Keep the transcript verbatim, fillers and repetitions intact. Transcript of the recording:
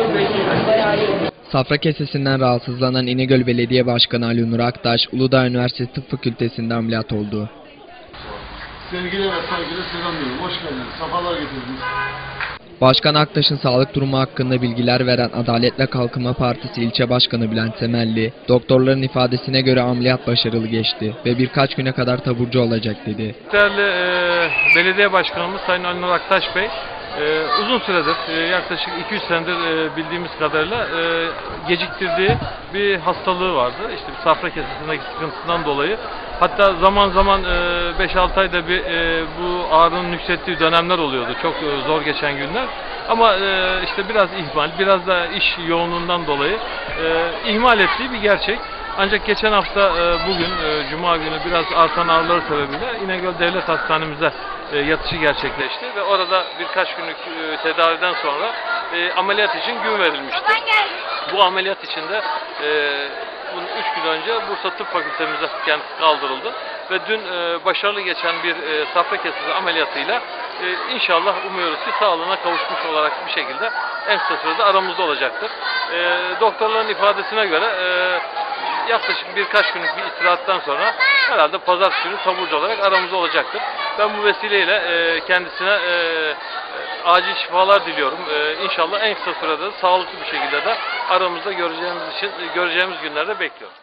Safra kesesinden rahatsızlanan İnegöl Belediye Başkanı Ali Onur Aktaş, Uludağ Üniversitesi Tıp Fakültesi'nde ameliyat oldu. Sevgiyle ve saygıyla selamlıyorum. Hoş geldiniz. Safalar getirdiniz. Başkan Aktaş'ın sağlık durumu hakkında bilgiler veren Adalet ve Kalkınma Partisi İlçe Başkanı Bülent Semelli, doktorların ifadesine göre ameliyat başarılı geçti ve birkaç güne kadar taburcu olacak dedi. Değerli e, Belediye Başkanımız Sayın Ali Onur Aktaş Bey, e, uzun süredir, e, yaklaşık iki üç senedir e, bildiğimiz kadarıyla e, geciktirdiği bir hastalığı vardı. İşte bir safra kesesindeki sıkıntısından dolayı. Hatta zaman zaman e, beş altı ayda bir e, bu ağrının nüksettiği dönemler oluyordu. Çok e, zor geçen günler. Ama e, işte biraz ihmal, biraz da iş yoğunluğundan dolayı e, ihmal ettiği bir gerçek. Ancak geçen hafta e, bugün e, Cuma günü biraz artan ağrıları sebebiyle İnegöl Devlet Hastanemize e, yatışı gerçekleşti ve orada birkaç günlük e, tedaviden sonra e, ameliyat için gün verilmişti. Bu ameliyat için de e, bunun üç gün önce Bursa Tıp Fakültemize kendisi kaldırıldı ve dün e, başarılı geçen bir e, safra kesesi ameliyatıyla e, inşallah umuyoruz ki sağlığına kavuşmuş olarak bir şekilde en kısa sürede aramızda olacaktır. E, doktorların ifadesine göre e, yaklaşık birkaç günlük bir istirahattan sonra herhalde pazartesi günü taburcu olarak aramızda olacaktır. Ben bu vesileyle e, kendisine e, acil şifalar diliyorum. E, inşallah en kısa sürede sağlıklı bir şekilde de aramızda göreceğimiz için göreceğimiz günlerde bekliyorum.